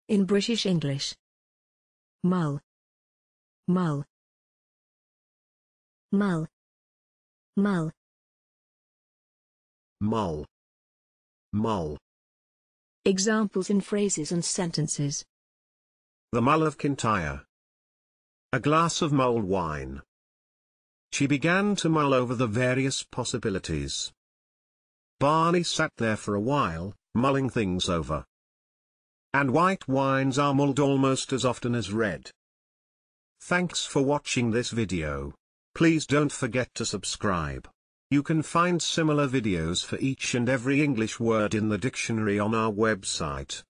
In British English. Mull. Mull. Mull. Mull. Mull. Mull. Examples in phrases and sentences. The mull of Kintyre. A glass of mulled wine. She began to mull over the various possibilities. Barney sat there for a while, mulling things over. And white wines are mulled almost as often as red. Thanks for watching this video. Please don't forget to subscribe. You can find similar videos for each and every English word in the dictionary on our website.